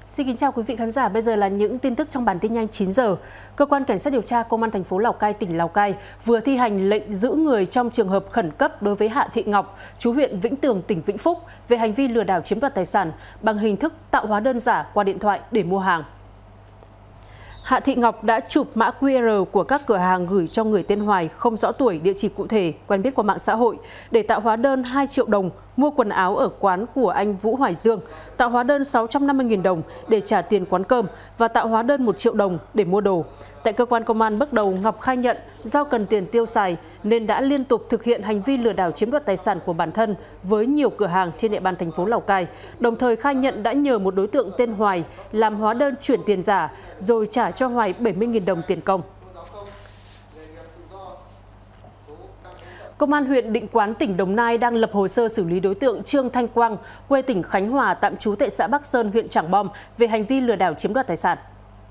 Xin kính chào quý vị khán giả. Bây giờ là những tin tức trong bản tin nhanh 9 giờ. Cơ quan Cảnh sát điều tra Công an thành phố Lào Cai, tỉnh Lào Cai vừa thi hành lệnh giữ người trong trường hợp khẩn cấp đối với Hạ Thị Ngọc, trú huyện Vĩnh Tường, tỉnh Vĩnh Phúc về hành vi lừa đảo chiếm đoạt tài sản bằng hình thức tạo hóa đơn giả qua điện thoại để mua hàng. Hạ Thị Ngọc đã chụp mã QR của các cửa hàng gửi cho người tên Hoài không rõ tuổi, địa chỉ cụ thể, quen biết qua mạng xã hội để tạo hóa đơn 2 triệu đồng mua quần áo ở quán của anh Vũ Hoài Dương, tạo hóa đơn 650.000 đồng để trả tiền quán cơm và tạo hóa đơn 1 triệu đồng để mua đồ. Tại cơ quan công an, bước đầu Ngọc khai nhận do cần tiền tiêu xài nên đã liên tục thực hiện hành vi lừa đảo chiếm đoạt tài sản của bản thân với nhiều cửa hàng trên địa bàn thành phố Lào Cai, đồng thời khai nhận đã nhờ một đối tượng tên Hoài làm hóa đơn chuyển tiền giả rồi trả cho Hoài 70.000 đồng tiền công. Công an huyện Định Quán, tỉnh Đồng Nai đang lập hồ sơ xử lý đối tượng Trương Thanh Quang, quê tỉnh Khánh Hòa, tạm trú tại xã Bắc Sơn, huyện Trảng Bom về hành vi lừa đảo chiếm đoạt tài sản.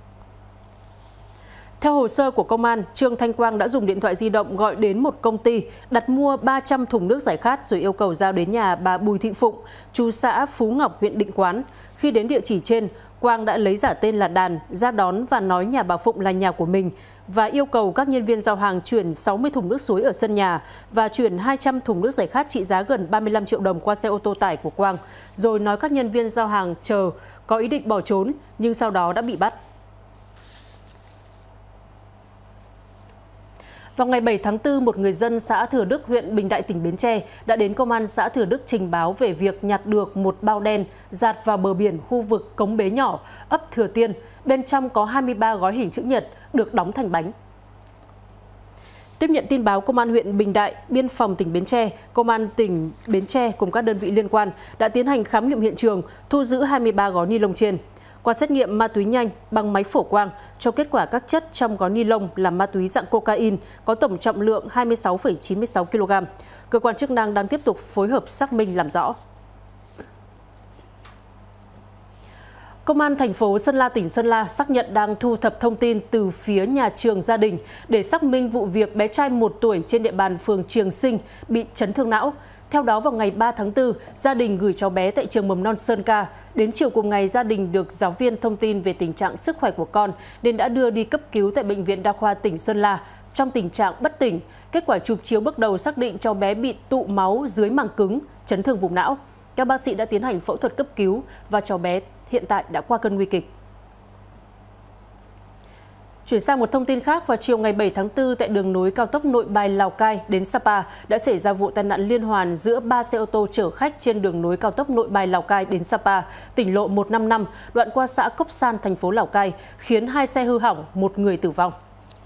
Theo hồ sơ của công an, Trương Thanh Quang đã dùng điện thoại di động gọi đến một công ty đặt mua 300 thùng nước giải khát rồi yêu cầu giao đến nhà bà Bùi Thị Phụng, trú xã Phú Ngọc, huyện Định Quán. Khi đến địa chỉ trên, Quang đã lấy giả tên là Đàn ra đón và nói nhà bà Phụng là nhà của mình và yêu cầu các nhân viên giao hàng chuyển 60 thùng nước suối ở sân nhà và chuyển 200 thùng nước giải khát trị giá gần 35 triệu đồng qua xe ô tô tải của Quang, rồi nói các nhân viên giao hàng chờ có ý định bỏ trốn nhưng sau đó đã bị bắt. Vào ngày 7 tháng 4, một người dân xã Thừa Đức, huyện Bình Đại, tỉnh Bến Tre đã đến công an xã Thừa Đức trình báo về việc nhặt được một bao đen dạt vào bờ biển khu vực Cống Bế Nhỏ, ấp Thừa Tiên. Bên trong có 23 gói hình chữ nhật được đóng thành bánh. Tiếp nhận tin báo, Công an huyện Bình Đại, Biên phòng tỉnh Bến Tre, Công an tỉnh Bến Tre cùng các đơn vị liên quan đã tiến hành khám nghiệm hiện trường, thu giữ 23 gói ni lông trên. Qua xét nghiệm ma túy nhanh bằng máy phổ quang, cho kết quả các chất trong gói ni lông là ma túy dạng cocaine có tổng trọng lượng 26,96 kg. Cơ quan chức năng đang tiếp tục phối hợp xác minh làm rõ. Công an thành phố Sơn La, tỉnh Sơn La xác nhận đang thu thập thông tin từ phía nhà trường gia đình để xác minh vụ việc bé trai 1 tuổi trên địa bàn phường Trường Sinh bị chấn thương não. Theo đó, vào ngày 3 tháng 4, gia đình gửi cháu bé tại trường mầm non Sơn Ca. Đến chiều cùng ngày, gia đình được giáo viên thông tin về tình trạng sức khỏe của con nên đã đưa đi cấp cứu tại Bệnh viện Đa khoa tỉnh Sơn La trong tình trạng bất tỉnh. Kết quả chụp chiếu bước đầu xác định cháu bé bị tụ máu dưới màng cứng, chấn thương vùng não. Các bác sĩ đã tiến hành phẫu thuật cấp cứu và cháu bé hiện tại đã qua cơn nguy kịch. Chuyển sang một thông tin khác, vào chiều ngày 7 tháng 4 tại đường nối cao tốc Nội Bài - Lào Cai đến Sapa đã xảy ra vụ tai nạn liên hoàn giữa 3 xe ô tô chở khách trên đường nối cao tốc Nội Bài - Lào Cai đến Sapa, tỉnh lộ 155, đoạn qua xã Cốc San, thành phố Lào Cai, khiến 2 xe hư hỏng, 1 người tử vong.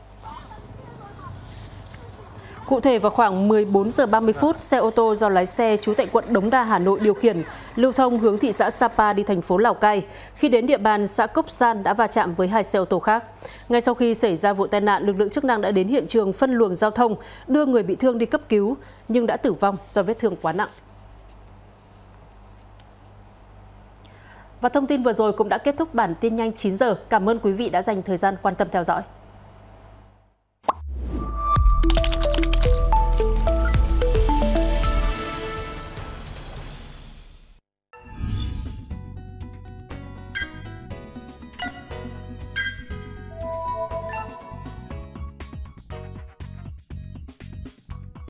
Cụ thể, vào khoảng 14 giờ 30 phút, xe ô tô do lái xe trú tại quận Đống Đa, Hà Nội điều khiển, lưu thông hướng thị xã Sapa đi thành phố Lào Cai. Khi đến địa bàn xã Cốc San đã va chạm với 2 xe ô tô khác. Ngay sau khi xảy ra vụ tai nạn, lực lượng chức năng đã đến hiện trường phân luồng giao thông, đưa người bị thương đi cấp cứu nhưng đã tử vong do vết thương quá nặng. Và thông tin vừa rồi cũng đã kết thúc bản tin nhanh 9 giờ. Cảm ơn quý vị đã dành thời gian quan tâm theo dõi.